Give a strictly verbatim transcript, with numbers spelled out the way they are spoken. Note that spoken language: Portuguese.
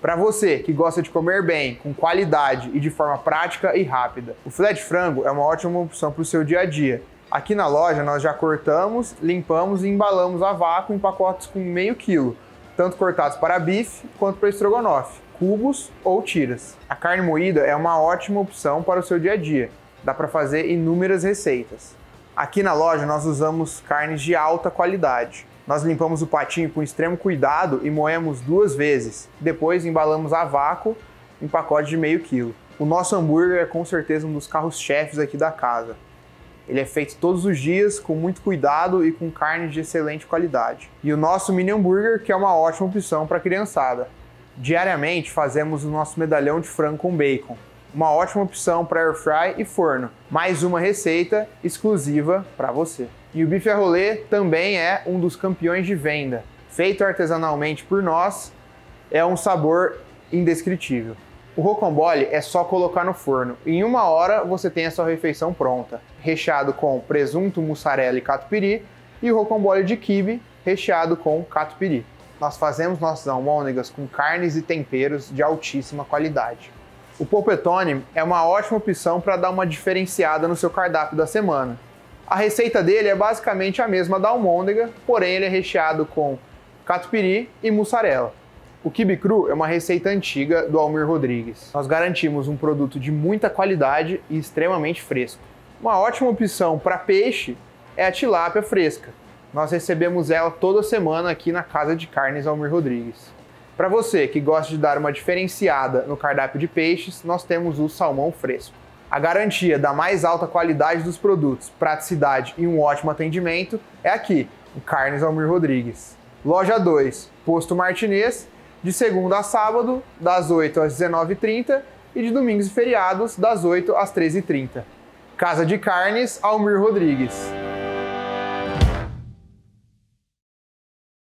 Para você que gosta de comer bem, com qualidade e de forma prática e rápida, o filé de frango é uma ótima opção para o seu dia a dia. Aqui na loja nós já cortamos, limpamos e embalamos a vácuo em pacotes com meio quilo, tanto cortados para bife quanto para estrogonofe, cubos ou tiras. A carne moída é uma ótima opção para o seu dia a dia, dá para fazer inúmeras receitas. Aqui na loja nós usamos carnes de alta qualidade. Nós limpamos o patinho com extremo cuidado e moemos duas vezes. Depois embalamos a vácuo em pacote de meio quilo. O nosso hambúrguer é com certeza um dos carros-chefes aqui da casa. Ele é feito todos os dias com muito cuidado e com carne de excelente qualidade. E o nosso mini hambúrguer, que é uma ótima opção para a criançada. Diariamente fazemos o nosso medalhão de frango com bacon. Uma ótima opção para air fry e forno. Mais uma receita exclusiva para você. E o bife à rolê também é um dos campeões de venda. Feito artesanalmente por nós, é um sabor indescritível. O rocambole é só colocar no forno. Em uma hora você tem a sua refeição pronta. Recheado com presunto, mussarela e catupiry. E o rocambole de quibe recheado com catupiry. Nós fazemos nossas almôndegas com carnes e temperos de altíssima qualidade. O polpettone é uma ótima opção para dar uma diferenciada no seu cardápio da semana. A receita dele é basicamente a mesma da almôndega, porém ele é recheado com catupiry e mussarela. O quibe cru é uma receita antiga do Almir Rodrigues. Nós garantimos um produto de muita qualidade e extremamente fresco. Uma ótima opção para peixe é a tilápia fresca. Nós recebemos ela toda semana aqui na Casa de Carnes Almir Rodrigues. Para você que gosta de dar uma diferenciada no cardápio de peixes, nós temos o salmão fresco. A garantia da mais alta qualidade dos produtos, praticidade e um ótimo atendimento é aqui, em Carnes Almir Rodrigues. Loja dois, Posto Martinez, de segunda a sábado, das oito às dezenove e trinta e de domingos e feriados, das oito às treze e trinta. Casa de Carnes Almir Rodrigues.